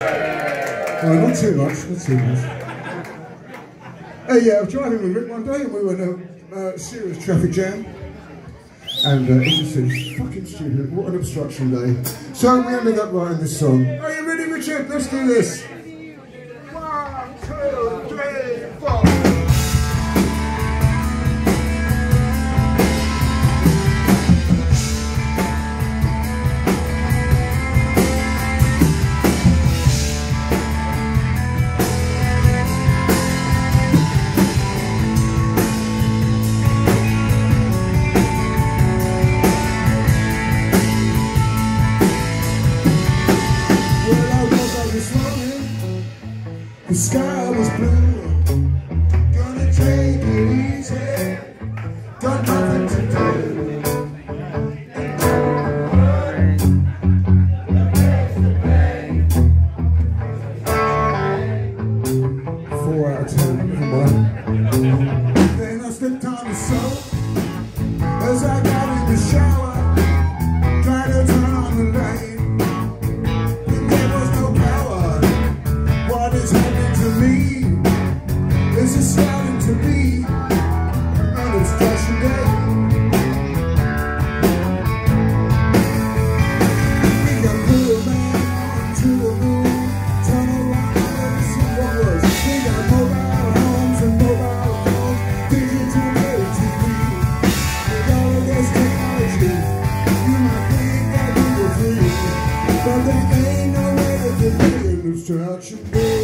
Oh, not too much, not too much. Hey, yeah, I was driving with Rick one day and we were in a serious traffic jam. And it just said, fucking stupid, what an obstruction day. So we ended up writing this song. Are you ready, Richard? Let's do this. 1, 2, 3, 4. The sky was blue, gonna take it easy, got nothing to do. 4 out of 10, never mind. Then I slipped on the soap as I got in the shower, tried to turn on the light. This is starting to be an obstruction day. We got put a man to the moon, turn around and see what was. We got mobile homes and mobile phones, digital TV. With all of this technology, you might think that we were free, but there ain't no way to be an obstruction day.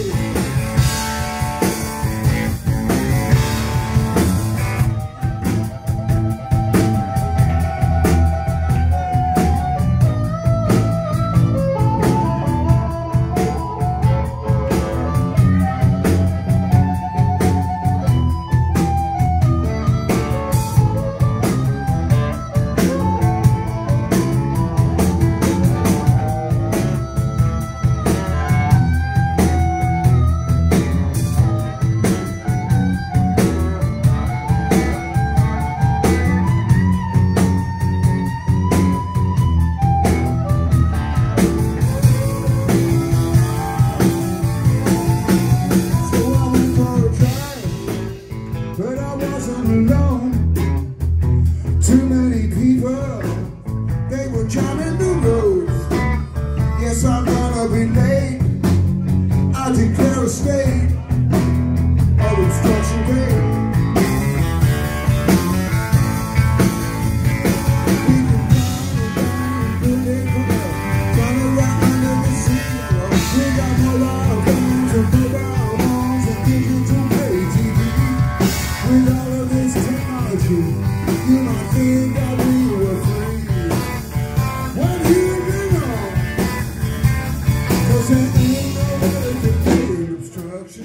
But I wasn't alone. Too many people, they were jamming the roads. Yes, I'm gonna be late. I declare a state of obstruction day. We can turn around under the sea. We got mobile phones and mobile homes and digital TV. With all of this technology, you might think that we were free. What do you know? 'Cause there ain't no way to be an obstruction.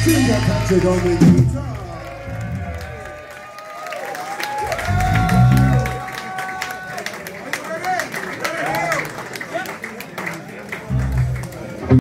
Ginger Patrick on the guitar.